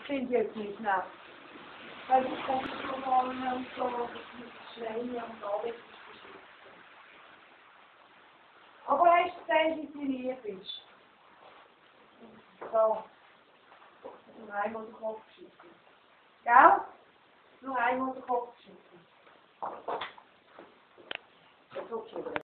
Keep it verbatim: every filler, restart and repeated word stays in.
Finde ich jetzt nicht nett. Weil du kommst so vorne und so, mit Schreien und alles. Aber hast du gesehen, wie sie lieb ist? So. Nur einmal den Kopf schütteln. Gell? Nur einmal den Kopf schütteln. Das ist okay.